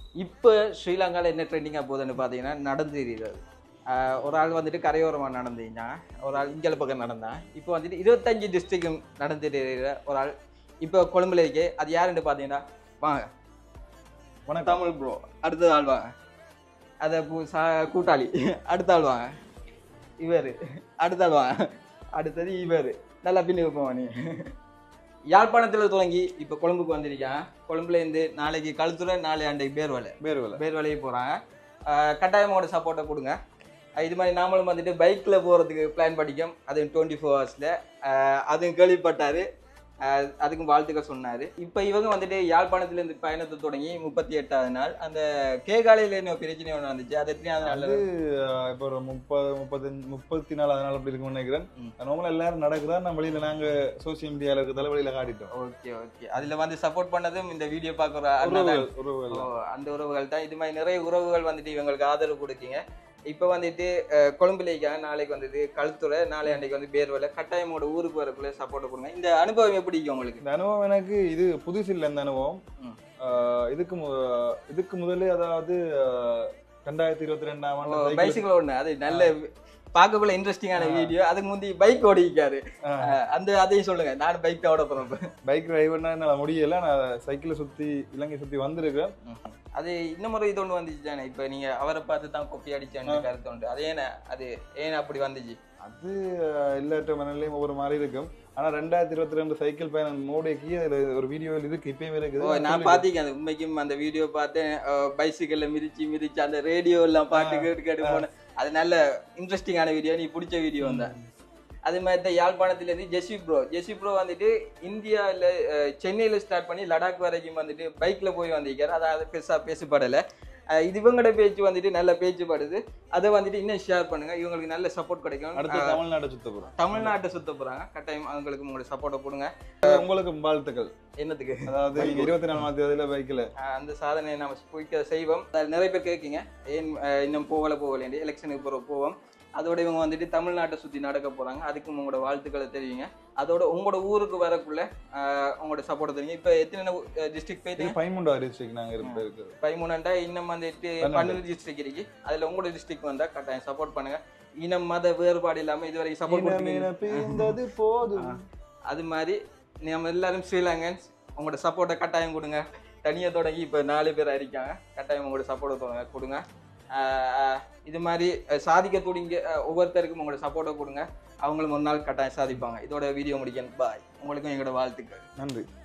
இப்போ ஸ்ரீலங்காவில் என்ன ட்ரெண்டிங்காக போகுதுன்னு பார்த்தீங்கன்னா நடந்துருக்கிறது. ஒரு ஆள் வந்துட்டு கரையோரமாக நடந்தீங்க, ஒரு ஆள் இங்கே பக்கம் நடந்தான். இப்போ வந்துட்டு 25 டிஸ்ட்ரிக்டும் நடந்துட்டு ஒரு ஆள் இப்போ கொழும்புல இருக்கே. அது யாருன்னு பார்த்தீங்கன்னா வாங்க வணக்கம் தமிழ் ப்ரோ. அடுத்த ஆள் வாங்க, அதை கூட்டாளி. அடுத்த ஆள் வாங்க இவர். அடுத்த ஆள் வாங்க, அடுத்தது இவர். நல்லா பின்னுக்கு போவான். நீ யாழ்ப்பாணத்தில் தொடங்கி இப்போ கொழும்புக்கு வந்திருக்கான். கொழும்புலேருந்து நாளைக்கு கழுத்துறை, நாளை அன்றைக்கு பேர்வலைக்கு போகிறாங்க. கட்டாயமோட சப்போர்ட்டை கொடுங்க. இது மாதிரி நாமளும் வந்துட்டு பைக்கில் போகிறதுக்கு பிளான் பண்ணிக்கோம். அதுவும் 24 ஹவர்ஸில் அதுவும் கேள்விப்பட்டார். அதுக்கும் வாழ்த்துக்கள் சொன்னார். இப்போ இவங்க வந்துட்டு யாழ்ப்பாணத்துலேருந்து பயணத்தை தொடங்கி 38வது நாள். அந்த கேகாலையில் என்ன பிரச்சனை ஒன்று வந்துச்சு, அது எத்தனையாவது நாள்? இப்போ ஒரு 34 நாள் அப்படி இருக்குன்னு நினைக்கிறேன். நார்மலாக எல்லாரும் நடக்குதா, நம்ம வெளியில் நாங்கள் சோசியல் மீடியாவில் இருக்கிறதால வெளியில் காட்டிட்டோம். Okay okay. அதில் வந்து சப்போர்ட் பண்ணதும் இந்த வீடியோ பார்க்குற அந்த உறவுகள் தான். இது மாதிரி நிறைய உறவுகள் வந்துட்டு இவங்களுக்கு ஆதரவு கொடுத்தீங்க. இப்போ வந்துட்டு கொழும்புலேக்காக நாளைக்கு வந்துட்டு கழுத்துறை, நாளை அன்றைக்கு வந்து பேர்வலை. கட்டாயமோட ஊருக்கு வரக்குள்ள சப்போர்ட் கொடுங்க. இந்த அனுபவம் எப்படி உங்களுக்கு? இந்த அனுபவம் எனக்கு இது புதுசு இல்லை. இந்த அனுபவம் இதுக்கு முதலே, அதாவது 2022ஆம் ஆண்டு பைசிக்கிள் ஓடுன, அது நல்ல பார்க்கக்குள்ள இன்ட்ரெஸ்டிங்கான வீடியோ. அதுக்கு முந்தி பைக் ஓடிக்காரு, அந்த அதையும் சொல்லுங்க. நானும் பைக் தான் ஓட போறேன். பைக் டிரைவர்னா என்னால் முடியல. நான் சைக்கிளை சுற்றி இலங்கை சுற்றி வந்திருக்கேன். அது இன்னும் முறை இது ஒன்று வந்துச்சு தானே. இப்போ நீங்கள் அவரை பார்த்து தான் கொப்பி அடிச்சான்னு கருத்து உண்டு. அது ஏன் அப்படி வந்துச்சு? அது எல்லாற்ற மனநிலையும் ஒவ்வொரு மாதிரி இருக்கும். ஆனால் 2022 சைக்கிள் பயணம் மோடிக்கு அதில் ஒரு வீடியோவில் இருக்கு, இப்பயும் இருக்குது. நான் பார்த்திருக்கேன். அது உண்மைக்கும் அந்த வீடியோ பார்த்தேன். பைசிக்கல்ல மிதிச்சு அந்த ரேடியோ எல்லாம் பாட்டு கேட்டு போனேன். அது நல்ல இன்ட்ரெஸ்டிங்கான வீடியோ. நீ பிடிச்ச வீடியோ வந்தேன். அதே மாதிரி தான் யாழ்ப்பாணத்துலேருந்து ஜெஸ்வி ப்ரோ வந்துட்டு இந்தியாவில் சென்னையில் ஸ்டார்ட் பண்ணி லடாக் வரைக்கும் வந்துட்டு பைக்கில் போய் வந்திருக்காரு. அதாவது பெருசாக பேசப்படலை. இது இவங்களோட பேச்சு வந்துட்டு நல்ல பேச்சுப்படுது. அதை வந்துட்டு இன்னும் ஷேர் பண்ணுங்க. இவங்களுக்கு நல்ல சப்போர்ட் கிடைக்கும். அடுத்து தமிழ்நாட்டை சுத்த போகிறாங்க. கட்டாயம் அவங்களுக்கு உங்களோட சப்போர்ட்டை கொடுங்க. உங்களுக்கு வாழ்த்துக்கள். என்னத்துக்கு? அதாவது 24ஆம் தேதியில பைக்கில் அந்த சாதனையை நம்ம செய்வோம். நிறைய பேர் கேட்குங்க, ஏன் இன்னும் போகலை எலெக்ஷனுக்கு போவோம். அதோட இவங்க வந்துட்டு தமிழ்நாட்டை சுற்றி நடக்க போகிறாங்க. அதுக்கும் உங்களோட வாழ்த்துக்களை தெரிவிங்க. அதோட உங்களோட ஊருக்கு வரக்குள்ள உங்களோட சப்போர்ட் தெரியுங்க. இப்போ எத்தனை டிஸ்ட்ரிக்ட் போயிட்டு? 13 டிஸ்ட்ரிக்ட் நாங்கள் இருக்குது. 13 இன்னும் வந்துட்டு 12 டிஸ்ட்ரிக்ட் இருக்கு. அதில் உங்களோட டிஸ்ட்ரிக்ட் வந்தால் கட்டாயம் சப்போர்ட் பண்ணுங்க. இனம் மத வேறுபாடு இல்லாமல் இதுவரைக்கும் சப்போர்ட் பண்ணுங்க. போதும். அது மாதிரி நம்ம எல்லாரும் ஸ்ரீலங்கன்ஸ் உங்களோட சப்போர்ட்டை கட்டாயம் கொடுங்க. தனியாக தொடங்கி இப்போ 4 பேர் இருக்காங்க. கட்டாயம் உங்களோட சப்போர்ட்டை கொடுங்க. இது மாதிரி சாதிக்க துடிங்க ஒவ்வொருத்தருக்கும் உங்களோட சப்போர்ட்டை கொடுங்க. அவங்களும் ஒரு நாள் கட்டாயம் சாதிப்பாங்க. இதோட வீடியோ முடிக்கணும். பாய். உங்களுக்கும் எங்களோட வாழ்த்துக்கள். நன்றி.